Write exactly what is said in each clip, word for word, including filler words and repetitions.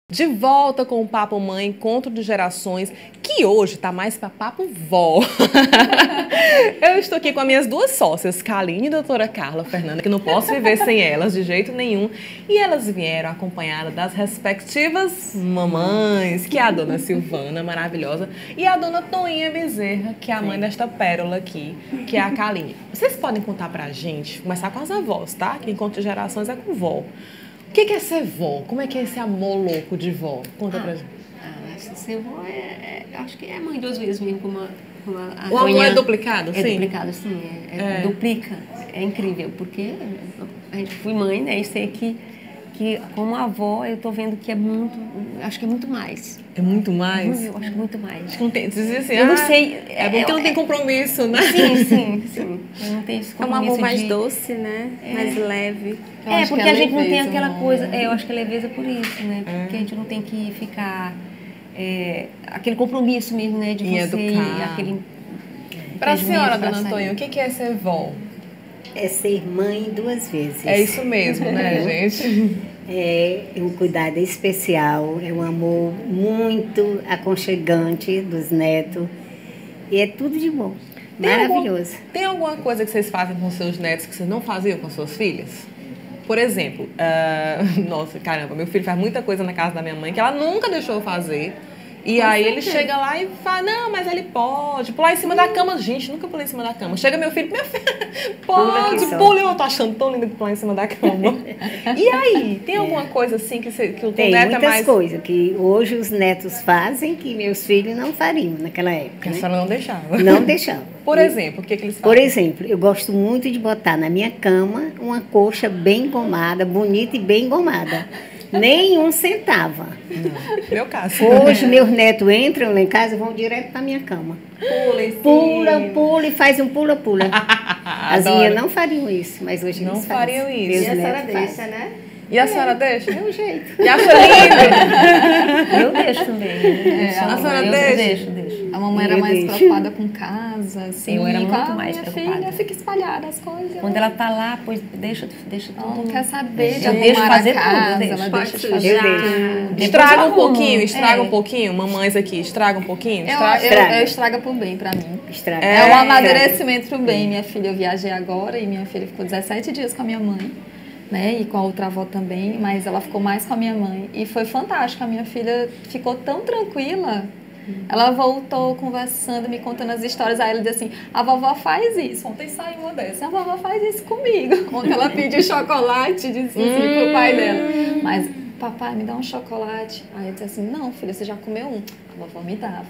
De volta com o Papo Mãe, encontro de gerações, que hoje tá mais para papo vó. Eu estou aqui com as minhas duas sócias, Kaline e doutora Carla Fernanda, que não posso viver sem elas de jeito nenhum. E elas vieram acompanhadas das respectivas mamães, que é a dona Silvana, maravilhosa, e a dona Toinha Bezerra, que é a mãe Sim. desta pérola aqui, que é a Kaline. Vocês podem contar pra gente, começar com as avós, tá? Que encontro de gerações é com vó. O que é ser vó? Como é que é esse amor louco de vó? Conta ah, pra gente. Ah, ser vó é, é... Acho que é mãe duas vezes mesmo, como a, como a O amor é duplicado, é sim? É duplicado, sim. É, é, é. Duplica. É incrível, porque a gente fui mãe, né? E sei que, que como avó, eu tô vendo que é muito... Acho que é muito mais. É muito mais? Eu acho muito mais. Acho que não tem... Assim, eu ah, não sei... É, é bom que não tem compromisso, né? Sim, sim, sim. Eu não tenho esse compromisso. É um amor mais de... doce, né? É. Mais leve. Eu é, porque a, a gente não tem aquela coisa... É, eu acho que é leveza por isso, né? Porque é. a gente não tem que ficar... É, aquele compromisso mesmo, né? De em você... Educar. Aquele... Pra senhora, dona Antônia, o que é ser vó? É ser mãe duas vezes. É isso mesmo, né, gente? É um cuidado especial, é um amor muito aconchegante dos netos. E é tudo de bom. Tem maravilhoso. Algum, tem alguma coisa que vocês fazem com seus netos que vocês não faziam com suas filhas? Por exemplo, uh, nossa, caramba, meu filho faz muita coisa na casa da minha mãe que ela nunca deixou eu fazer. E com aí certeza. Ele chega lá e fala, não, mas ele pode pular em cima hum. da cama. Gente, nunca pulei em cima da cama. Chega meu filho, meu filho, pode, pula. Eu tô achando tão lindo que pular em cima da cama. E aí, tem alguma coisa assim que, você, que o tem neto muitas é mais... coisas que hoje os netos fazem que meus filhos não fariam naquela época. Que a né? senhora não deixava. Não deixava. Por exemplo, o que, que eles fazem? Por exemplo, eu gosto muito de botar na minha cama uma coxa bem engomada, bonita e bem engomada. Nenhum sentava. Não, meu caso. Hoje, meus netos entram lá em casa e vão direto para minha cama. Pula, sim. Pula, pula e faz um pula-pula. As minhas não fariam isso, mas hoje não eles fariam fazem. isso. E a senhora deixa, né? E a senhora deixa? É o jeito. E acha lindo? Eu deixo também. É, a senhora eu deixa? deixo, deixo. A mamãe era eu mais deixo. preocupada com casa, assim. Eu era muito ah, mais minha preocupada. Filha fica espalhada as coisas. Quando ela tá lá, pois deixa, deixa tudo. Ela não quer saber de eu deixo fazer casa, tudo. ela Pode deixa de fazer eu tudo. Estraga um pouquinho, estraga é. um pouquinho. Mamães aqui, estraga um pouquinho. Eu, Estraga. eu, estraga. eu estraga pro bem pra mim. Estraga. É, é um amadurecimento pro bem. Minha filha, eu viajei agora e minha filha ficou dezessete dias com a minha mãe. Né, e com a outra avó também, mas ela ficou mais com a minha mãe. E foi fantástico, a minha filha ficou tão tranquila. Ela voltou conversando, me contando as histórias. Aí ela disse assim, a vovó faz isso. Ontem saiu uma dessa, a vovó faz isso comigo. Ontem ela pediu chocolate, disse assim hum. pro pai dela. Mas, papai, me dá um chocolate. Aí eu disse assim, não, filha, você já comeu um? A vovó me dava.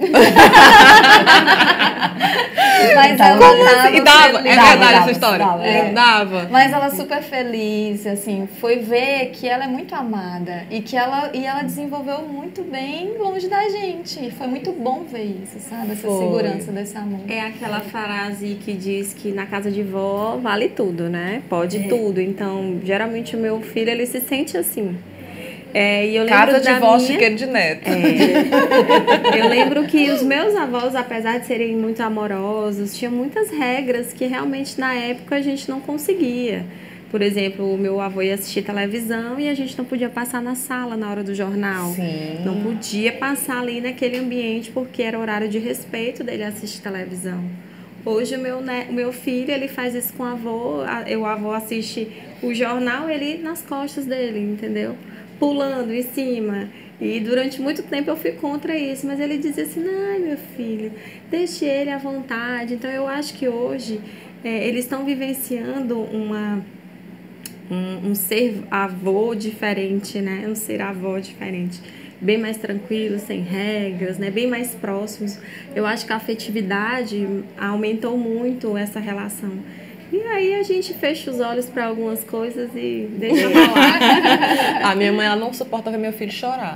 Mas ela Como dava, assim? Dava? É verdade dava, essa história? Dava, é. dava. Mas ela super feliz, assim, foi ver que ela é muito amada e que ela, e ela desenvolveu muito bem longe da gente. Foi muito bom ver isso, sabe? Essa foi. segurança desse amor. É aquela frase que diz que na casa de vó vale tudo, né? Pode é. tudo. Então, geralmente o meu filho, ele se sente assim. É, e eu lembro Cara de da vó, minha... chiqueiro de neto. É. Eu lembro que os meus avós, apesar de serem muito amorosos, tinham muitas regras que realmente na época a gente não conseguia. Por exemplo, o meu avô ia assistir televisão e a gente não podia passar na sala na hora do jornal. Sim. Não podia passar ali naquele ambiente porque era horário de respeito dele assistir televisão. Hoje o meu, né, o meu filho, ele faz isso com o avô, a, o avô assiste o jornal, ele nas costas dele, entendeu? Pulando em cima. E durante muito tempo eu fui contra isso, mas ele dizia assim, ai meu filho, deixe ele à vontade. Então eu acho que hoje é, eles estão vivenciando uma, um, um ser avô diferente, né? Um ser avó diferente, bem mais tranquilo, sem regras, né? Bem mais próximos. Eu acho que a afetividade aumentou muito essa relação. E aí a gente fecha os olhos para algumas coisas e deixa rolar. A minha mãe, ela não suporta ver meu filho chorar.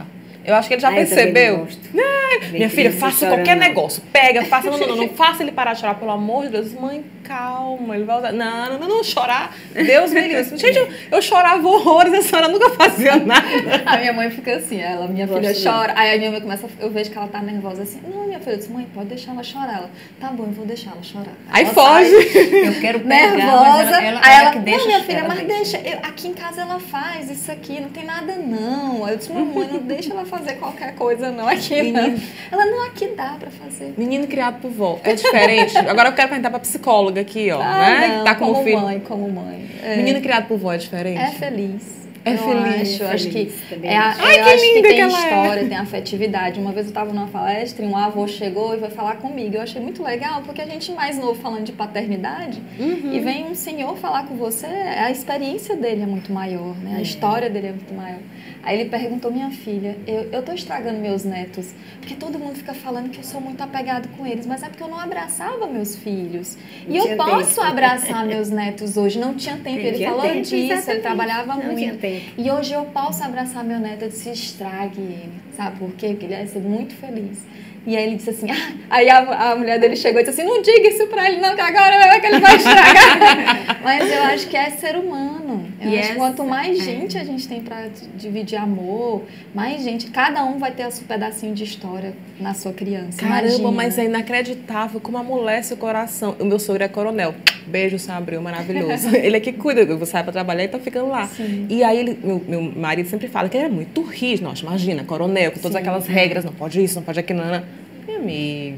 Eu acho que ele já Ah, eu também percebeu. não gosto. Ai, Ver minha filha, criança faça chorando, qualquer não. negócio. Pega, faça. Não, não, não, não faça ele parar de chorar, pelo amor de Deus. Mãe, calma, ele vai usar. Não, não, não, não, chorar. Deus me livre. Gente, eu, eu chorava horrores, a senhora nunca fazia nada. A minha mãe fica assim, ela, minha Gosto filha não. chora. Aí a minha mãe começa, eu vejo que ela tá nervosa assim. Não, minha filha, eu disse, mãe, pode deixar ela chorar. Ela, tá bom, eu vou deixar ela chorar. Aí ela foge. sai, Eu quero pegar, mas nervosa. ela, ela, aí ela ela, que deixa. não, minha filha, ela mas deixa. Eu- aqui em casa ela faz isso aqui, não tem nada não. Aí eu disse, mamãe, não deixa ela fazer qualquer coisa não aqui não. Ela, não, aqui dá pra fazer. Menino criado por vó. É diferente. Agora eu quero perguntar pra psicóloga aqui, ó. Ah, né? não, Que tá como, como filho. mãe, como mãe. É, Menino criado por vó é diferente? é feliz. É eu feliz, Acho, acho que feliz também. é a, Ai, eu que acho que linda tem que ela é. história, tem afetividade. Uma vez eu estava numa palestra e um avô chegou e foi falar comigo. Eu achei muito legal, porque a gente mais novo falando de paternidade Uhum. e vem um senhor falar com você, a experiência dele é muito maior, né? A história dele é muito maior. Aí ele perguntou, minha filha, eu, eu tô estragando meus netos, porque todo mundo fica falando que eu sou muito apegado com eles, mas é porque eu não abraçava meus filhos. E Não eu tinha posso tempo. abraçar meus netos hoje. Não tinha tempo, Não ele tinha falou tempo, disso, ele exatamente. trabalhava Não muito. tinha tempo. E hoje eu posso abraçar meu neto, eu disse, estrague ele, sabe por quê? Porque ele vai ser muito feliz. E aí ele disse assim, ah, aí a, a mulher dele chegou e disse assim, não diga isso pra ele não, que agora é que ele vai estragar. Mas eu acho que é ser humano. Eu E acho que essa- quanto mais é. gente a gente tem pra d- dividir amor, mais gente, cada um vai ter o seu pedacinho de história na sua criança. Caramba, Imagina. mas é inacreditável como amolece o coração. O meu sogro é coronel. Beijo, seu Abreu, maravilhoso. Ele é que cuida, eu saio pra trabalhar e tá ficando lá. Sim. E aí, ele, meu, meu marido sempre fala que ele é muito rígido. Nossa, imagina, coronel, com todas Sim. aquelas regras, não pode isso, não pode aquilo, não, não. Meu amigo.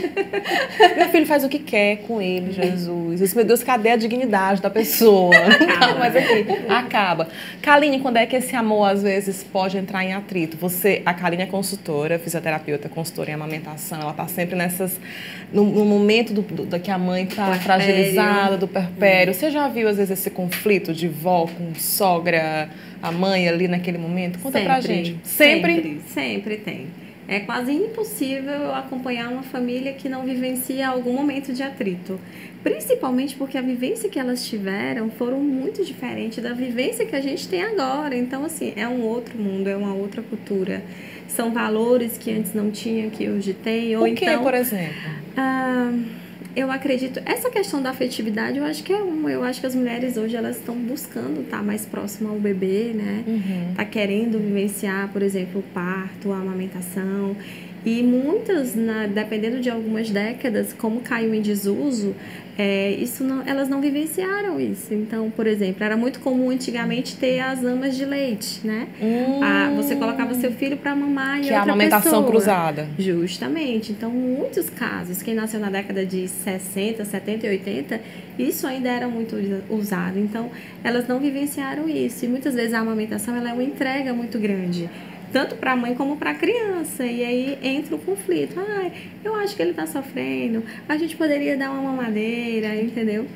Meu filho faz o que quer com ele, Jesus. Isso, meu Deus, cadê a dignidade da pessoa? Não, mas aqui, acaba. Kaline, quando é que esse amor, às vezes, pode entrar em atrito? Você, a Kaline é consultora, fisioterapeuta, consultora em amamentação. Ela tá sempre nessas... No, no momento do, do, do que a mãe tá Puerpério. fragilizada, do perpério. Você já viu, às vezes, esse conflito de vó com sogra, a mãe ali naquele momento? Conta pra gente. Sempre? Sempre, sempre tem. É quase impossível eu acompanhar uma família que não vivencia algum momento de atrito. Principalmente porque a vivência que elas tiveram foram muito diferente da vivência que a gente tem agora. Então, assim, é um outro mundo, é uma outra cultura. São valores que antes não tinha, que hoje tem. Ou O que, então, por exemplo? ah, eu acredito, essa questão da afetividade, eu acho que é uma, eu acho que as mulheres hoje elas estão buscando estar mais próxima ao bebê, né? Uhum. Tá querendo vivenciar, por exemplo, o parto, a amamentação. E muitas, na- dependendo de algumas décadas, como caiu em desuso, é, isso não, elas não vivenciaram isso. Então, por exemplo, era muito comum antigamente ter as amas de leite, né? Ah, você colocava seu filho para mamar e Que é a outra amamentação pessoa. cruzada. Justamente. Então, muitos casos, quem nasceu na década de sessenta, setenta e oitenta, isso ainda era muito usa- usado. Então, elas não vivenciaram isso. E muitas vezes a amamentação ela é uma entrega muito grande, tanto para a mãe como para a criança. E aí entra o conflito. Ai, eu acho que ele está sofrendo, a gente poderia dar uma mamadeira, entendeu?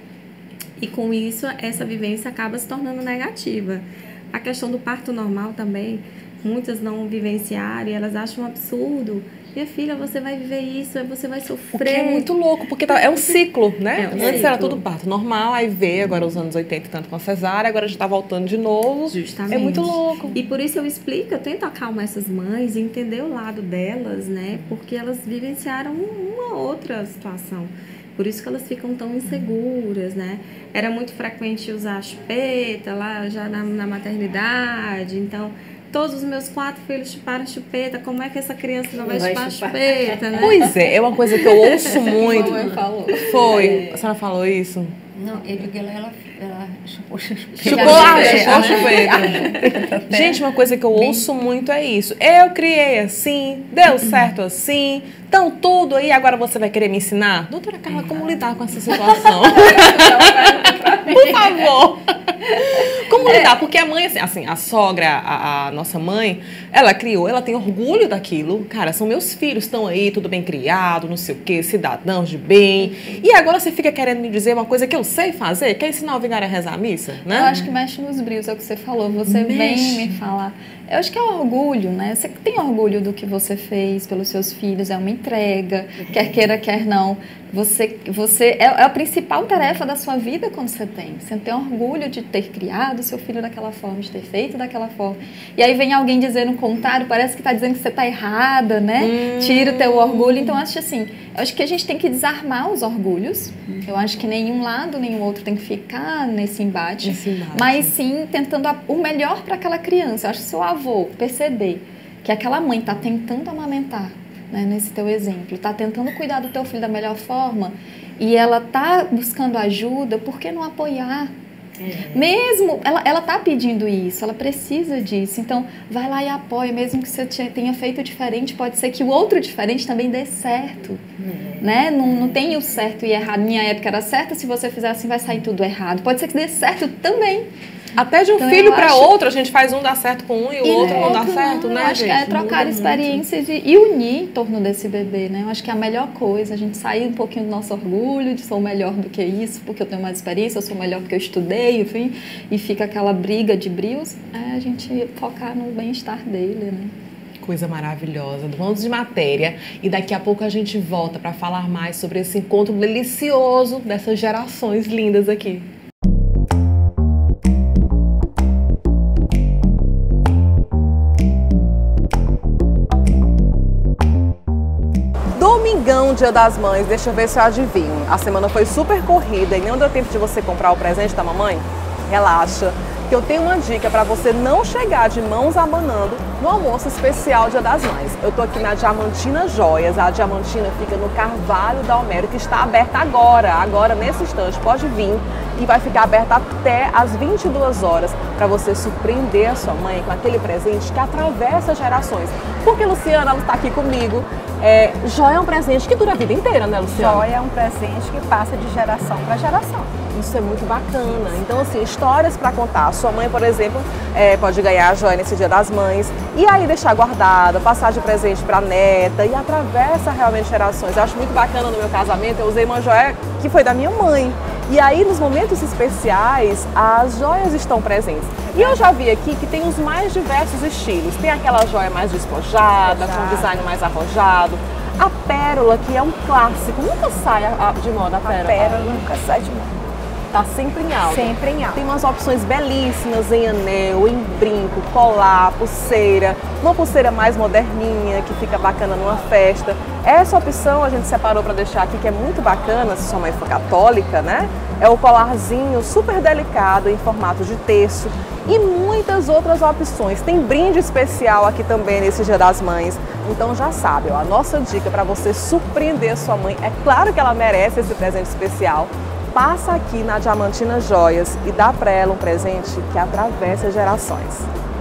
E com isso, essa vivência acaba se tornando negativa. A questão do parto normal também, muitas não vivenciaram e elas acham um absurdo. Minha filha, você vai viver isso, você vai O sofrer. que é muito louco, porque tá- é um ciclo, né? É um Antes era ciclo. tudo parto normal, aí veio agora os anos oitenta, tanto com a cesárea, agora a gente tá voltando de novo. Justamente. É muito louco. E por isso eu explico, eu tento acalmar essas mães e entender o lado delas, né? Porque elas vivenciaram uma outra situação. Por isso que elas ficam tão inseguras, né? Era muito frequente usar chupeta lá já na, na maternidade, então todos os meus quatro filhos chuparam chupeta, como é que essa criança não vai, Não vai chupar chupar. chupeta, né? Pois é, é uma coisa que eu ouço muito. Mamãe falou. Foi. A senhora falou isso? Não, eu digo, ela, ela, ela chupou, chupou. Chupou, ah, chupou chupeta. Gente, uma coisa que eu ouço muito é isso. Eu criei assim, deu certo assim, então tudo aí, agora você vai querer me ensinar? Doutora Carla, como lidar com essa situação? Por favor. Como lidar? Porque a mãe, assim, assim a sogra, a, a nossa mãe, ela criou, ela tem orgulho daquilo. Cara, são meus filhos, estão aí, tudo bem criado, não sei o quê, cidadãos de bem. E agora você fica querendo me dizer uma coisa que eu sei fazer? Quer ensinar o vigário a rezar a missa? Né? Eu acho que mexe nos brios, é o que você falou. Você Mexe. vem me falar. Eu acho que é orgulho, né? Você tem orgulho do que você fez pelos seus filhos, é uma entrega, quer queira, quer não. Você, você é, é a principal tarefa da sua vida quando você tem. Você tem orgulho de ter criado seu filho daquela forma, de ter feito daquela forma. E aí vem alguém dizendo o contrário, parece que está dizendo que você está errada, né? Hum. Tira o teu orgulho. Então, eu acho assim, eu acho que a gente tem que desarmar os orgulhos. Eu acho que nenhum lado, nenhum outro tem que ficar nesse embate. Esse embate. Mas sim, tentando o melhor para aquela criança. Eu acho que se o avô perceber que aquela mãe está tentando amamentar, né, nesse teu exemplo, está tentando cuidar do teu filho da melhor forma e ela está buscando ajuda, por que não apoiar? É. Mesmo, ela, ela tá pedindo isso, ela precisa disso, então vai lá e apoia, mesmo que você tenha feito diferente, pode ser que o outro diferente também dê certo, é. né? Não, não tem o certo e errado, minha época era certa, se você fizer assim vai sair tudo errado, pode ser que dê certo também. Até de um então, filho para acho... outro, a gente faz um dar certo com um e o e outro não não dá certo, não, né, acho gente? Que é trocar Muda experiências e, e unir em torno desse bebê, né? Eu acho que é a melhor coisa, a gente sair um pouquinho do nosso orgulho, de sou melhor do que isso, porque eu tenho mais experiência, eu sou melhor porque eu estudei, enfim, e fica aquela briga de brios, é a gente focar no bem-estar dele, né? Coisa maravilhosa, vamos de matéria e daqui a pouco a gente volta para falar mais sobre esse encontro delicioso dessas gerações lindas aqui. Domingão, Dia das Mães, deixa eu ver se eu adivinho. A semana foi super corrida e não deu tempo de você comprar o presente da mamãe? Relaxa, que eu tenho uma dica para você não chegar de mãos abanando no almoço especial Dia das Mães. Eu tô aqui na Diamantina Joias, a Diamantina fica no Carvalho da Homero, que está aberta agora, agora nesse instante, pode vir e vai ficar aberta até às vinte e duas horas para você surpreender a sua mãe com aquele presente que atravessa gerações. Porque Luciana, ela está aqui comigo. É, joia é um presente que dura a vida inteira, né, Luciana? Joia é um presente que passa de geração para geração. Isso é muito bacana. Então, assim, histórias para contar. Sua mãe, por exemplo, é, pode ganhar a joia nesse Dia das Mães e aí deixar guardada, passar de presente para a neta e atravessa realmente gerações. Eu acho muito bacana no meu casamento, eu usei uma joia que foi da minha mãe. E aí, nos momentos especiais, as joias estão presentes. E eu já vi aqui que tem os mais diversos estilos. Tem aquela joia mais despojada, com um design mais arrojado. A pérola, que é um clássico, nunca sai de moda a pérola. A pérola nunca sai de moda. Tá sempre em alta. Sempre em alta. Tem umas opções belíssimas em anel, em brinco, colar, pulseira. Uma pulseira mais moderninha, que fica bacana numa festa. Essa opção a gente separou para deixar aqui, que é muito bacana, se sua mãe for católica, né? É o colarzinho super delicado, em formato de terço. E muitas outras opções. Tem brinde especial aqui também nesse Dia das Mães. Então já sabe, ó, a nossa dica para você surpreender sua mãe. É claro que ela merece esse presente especial. Passa aqui na Diamantina Joias e dá para ela um presente que atravessa gerações.